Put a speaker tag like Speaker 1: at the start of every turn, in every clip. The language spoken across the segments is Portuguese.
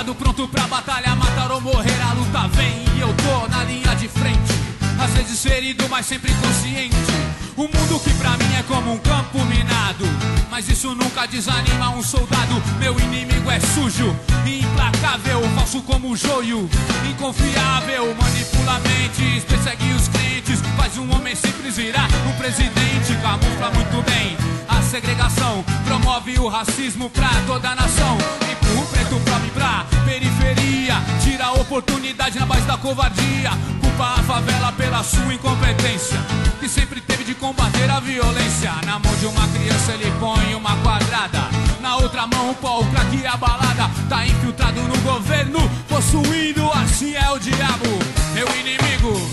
Speaker 1: Soldado pronto pra batalha, matar ou morrer, a luta vem e eu tô na linha de frente. Às vezes ferido, mas sempre consciente. Um mundo que pra mim é como um campo minado, mas isso nunca desanima um soldado. Meu inimigo é sujo, implacável, falso como o joio, inconfiável, manipula mentes, persegue os crentes, faz um homem simples virar um presidente. Camufla muito bem a segregação, promove o racismo pra toda a nação. Empurra o preto pobre pra periferia, tira a oportunidade na base da covardia. Culpa a favela pela sua incompetência, que sempre teve de combater a violência. Na mão de uma criança ele põe uma quadrada, na outra mão o pau, o crack e a balada. Tá infiltrado no governo, possuindo, assim é o diabo, meu inimigo.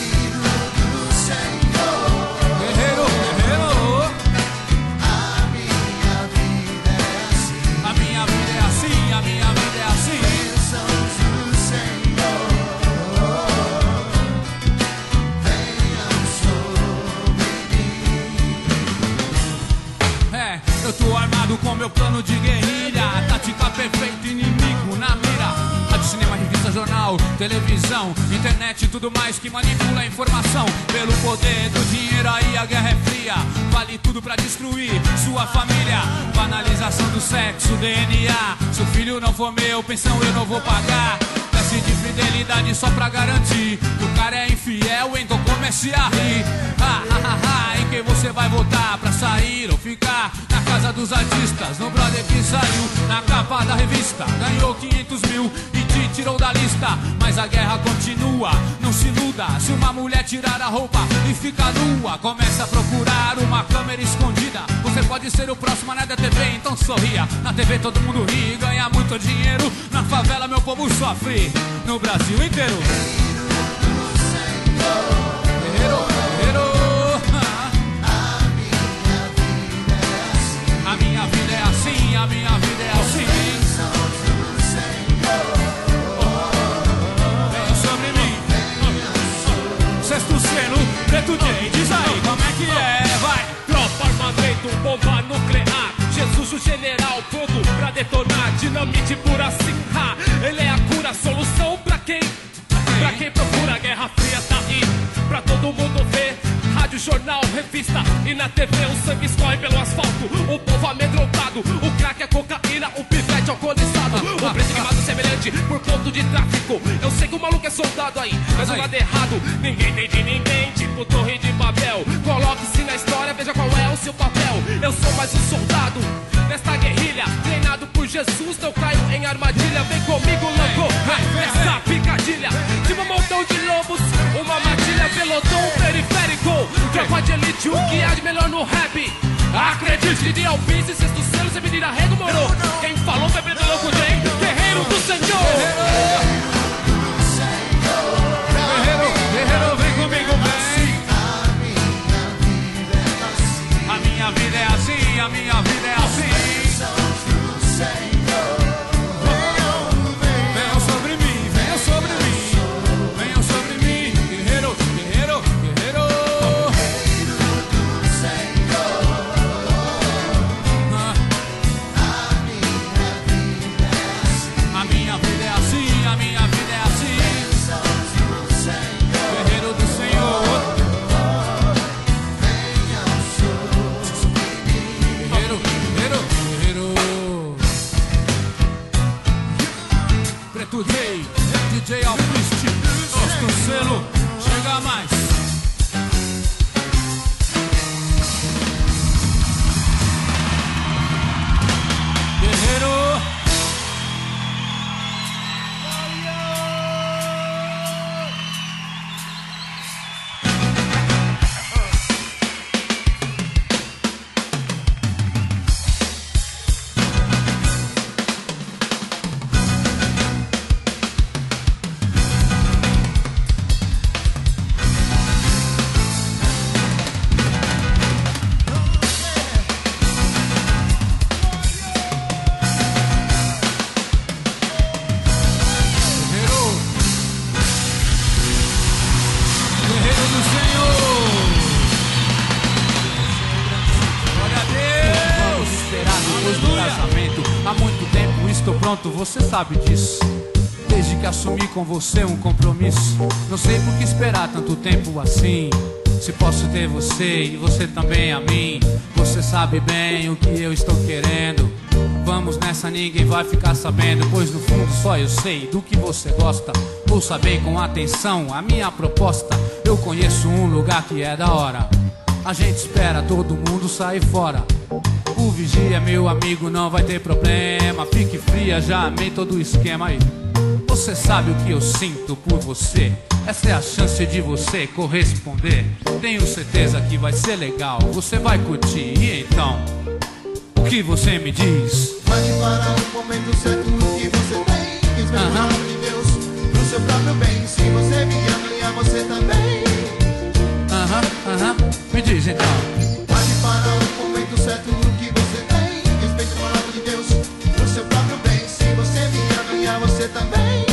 Speaker 1: Guerreiro, guerreiro. A minha vida é assim, a minha vida é assim, a minha vida é assim. Bênçãos do Senhor venham sobre mim. É, eu tô armado com meu plano de guerrilha, tática perfeita, inimigo na mira. Rádio, cinema, revista, jornal, televisão, internet, tudo mais que manipula a informação. Pelo poder do dinheiro aí a guerra é fria, vale tudo pra destruir sua família. Banalização do sexo, DNA, se o filho não for meu, pensão eu não vou pagar. Teste de fidelidade só pra garantir que o cara é infiel, então comece a rir. Em quem você vai votar pra sair ou ficar? Na casa dos artistas, no brother que saiu na capa da revista, ganhou 500 mil e te tirou da lista. Mas a guerra continua, não se iluda. Se uma mulher tirar a roupa e ficar nua, começa a procurar uma câmera escondida. Você pode ser o próximo na TV, então sorria. Na TV todo mundo ri e ganha muito dinheiro. Na favela meu povo sofre, no Brasil inteiro. Guerreiro, guerreiro. A minha vida é assim, a minha vida é assim. Venha sobre mim. Sexto selo, preto J, diz aí como é que é, vai.
Speaker 2: Tropa, armamento, bomba nuclear. Jesus o general, pronto pra detonar. Dinamite pura assim, ele é a cura, solução pra quem? Pra quem procura, a Guerra Fria tá aí pra todo mundo ver. Rádio, jornal, revista e na TV o sangue escorre pelo asfalto. O povo amedrontado, o crack é cocaína, o pivete alcoolizado. O preto queimado semelhante por ponto de tráfico. Eu sei que o maluco é soldado aí, mas o lado errado ninguém tem de ninguém, tipo Torre de Babel. Coloque-se na história, veja qual é o seu papel. Eu sou mais um soldado nesta guerrilha, treinado por Jesus, não caio em armadilha. Vem comigo, louco, essa picadilha. Tipo um montão de lobos, uma matilha, pelotão periférico. Tropa de elite, o que há de melhor no rap? Acredite, de alpice, sexto selo, você menina rego, morou. Quem falou foi preto louco, Jay, guerreiro do Senhor.
Speaker 1: Guerreiro, guerreiro, vem comigo, vem. A minha vida é assim, a minha vida é assim. Venham sobre mim, venham sobre mim, venham sobre mim. Guerreiro, guerreiro, guerreiro. A minha vida é assim, a minha vida é assim. Guerreiro do Senhor. Guerreiro, guerreiro, guerreiro. Preto J, DJ Alpiste, Sexto Selo, chega mais. Guerreiro. estou pronto, você sabe disso. Desde que assumi com você um compromisso. Não sei por que esperar tanto tempo assim, se posso ter você e você também a mim. Você sabe bem o que eu estou querendo. Vamos nessa, ninguém vai ficar sabendo, pois no fundo só eu sei do que você gosta. Ouça bem com atenção a minha proposta. Eu conheço um lugar que é da hora. A gente espera todo mundo sair fora. O vigia é meu amigo, não vai ter problema. Fique fria, já amei todo o esquema aí. Você sabe o que eu sinto por você. Essa é a chance de você corresponder. Tenho certeza que vai ser legal, você vai curtir. E então, o que você me diz?
Speaker 3: Mande para o momento certo que você tem. Respeite a palavra de Deus pro seu próprio bem. Se você me ama e a você também.
Speaker 1: Me diz então.
Speaker 3: Mande para o momento certo que você tem. Respeite a palavra de Deus pro seu próprio bem. Se você me ama e a você também.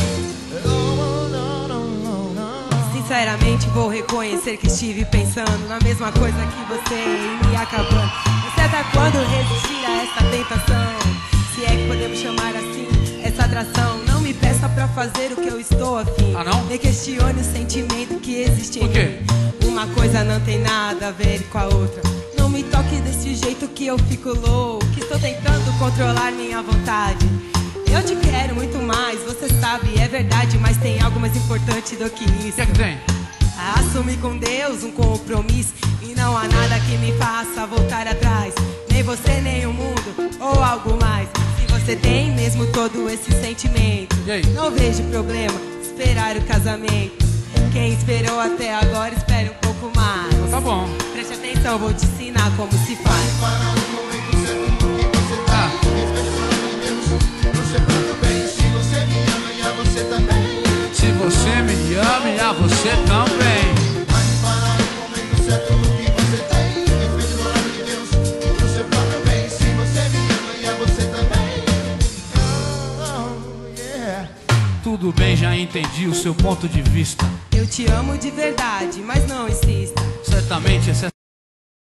Speaker 4: Sinceramente vou reconhecer que estive pensando na mesma coisa que você e me acabando. Não sei até quando resistir a essa tentação, se é que podemos chamar assim essa atração. Não me peça pra fazer o que eu estou afim.
Speaker 1: Ah, não?
Speaker 4: Me questione o sentimento que existe em
Speaker 1: Por quê?
Speaker 4: mim. Uma coisa não tem nada a ver com a outra. Não me toque desse jeito que eu fico louco. Estou tentando controlar minha vontade. Eu te quero muito mais, você sabe, é verdade. Mas tem algo mais importante do que isso.
Speaker 1: O que tem?
Speaker 4: Assumir com Deus um compromisso. E não há nada que me faça voltar atrás. Nem você, nem o mundo, ou algo mais. Se você tem mesmo todo esse sentimento,
Speaker 1: E aí?
Speaker 4: não vejo problema esperar o casamento. Quem esperou até agora, espere um pouco mais.
Speaker 1: Tá bom.
Speaker 4: Preste atenção, vou te ensinar como se faz.
Speaker 3: Para o momento certo que você tem. Respeite a palavra de Deus pro seu próprio bem. Se você me ama e a você também.
Speaker 1: Se você me ama e a você também.
Speaker 3: Mande para o momento certo que você tem. Respeite a palavra de Deus pro seu próprio bem. Se você me ama e a você também. Yeah.
Speaker 1: Tudo bem, já entendi o seu ponto de vista.
Speaker 4: Eu te amo de verdade, mas não insista.
Speaker 1: Certamente essa